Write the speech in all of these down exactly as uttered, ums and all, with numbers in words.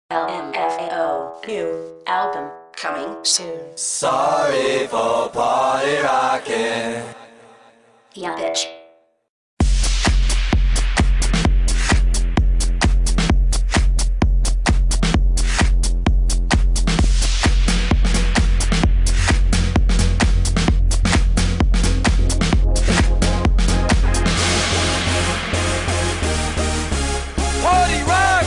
L M F A O, new album coming soon. Sorry for party rocking. Yeah, bitch. Party rock!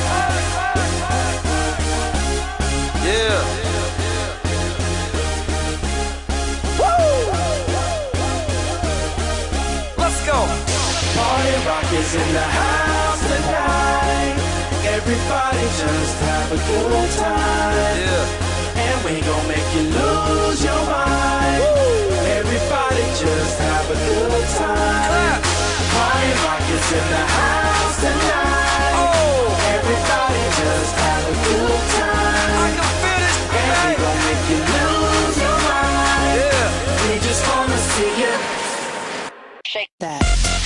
Yeah. Woo! Let's go. Party rock is in the house tonight. Everybody just have a good time. Yeah. And we gon' make you lose your mind. Woo! Everybody just have a good time. Clap. Party rock is in the house tonight. Oh. Everybody just have a good time. I can feel it. And we gon' make you lose your mind. Yeah. We just wanna see you Shake that.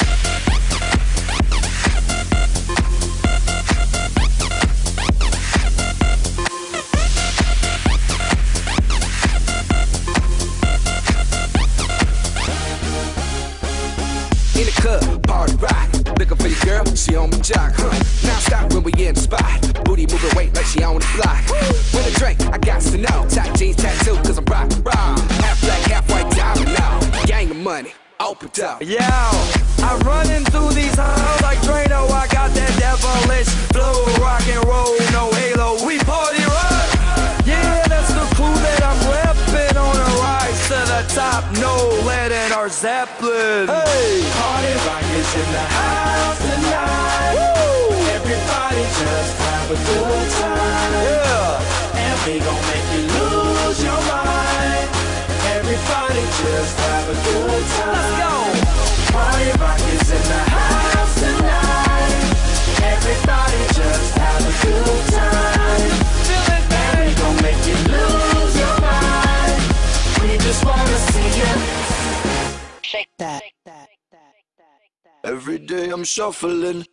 In the club, party rock. Looking for your girl, she on my jock, huh? Now stop when we in the spot. Booty moving weight like she on the block. With a drink, I got to know. Tight jeans, tattoo, cause I'm rock, rock. Half black, half white, diamond now. Gang of money, open up. Yo, I'm running through these halls like Drano. I got that devilish flow, rock and roll, no halo. We party rock. Yeah, that's the clue that I'm repping on a rise to the top. No lead in our Zeppelin. Hey, party rock is in the house tonight. Woo! Everybody just have a good time. Yeah, and we gon' make you lose your mind. Everybody just have a good time. Let's go. Party rock is in the house tonight. Everybody just have a good time. Feel it, baby. And we gon' make you lose your mind. We just wanna see you Shake that. Every day I'm shuffling,